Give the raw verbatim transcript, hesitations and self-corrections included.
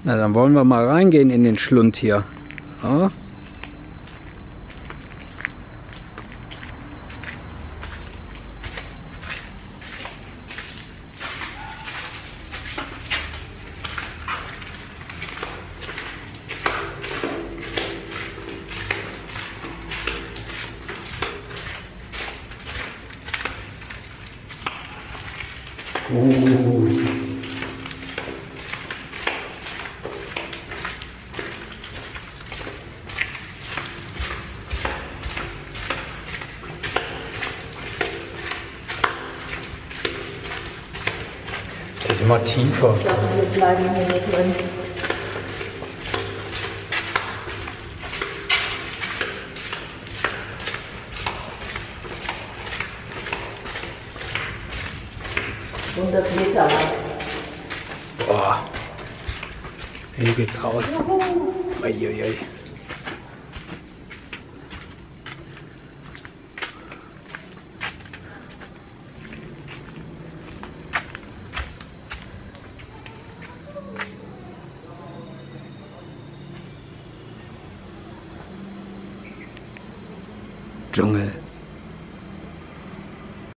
Na, dann wollen wir mal reingehen in den Schlund hier. Ja. Oh. Es geht immer tiefer. Ich glaube, wir bleiben hier nicht drin. hundert Meter lang. Boah. Hier geht's raus. Uiuiui. Dschungel.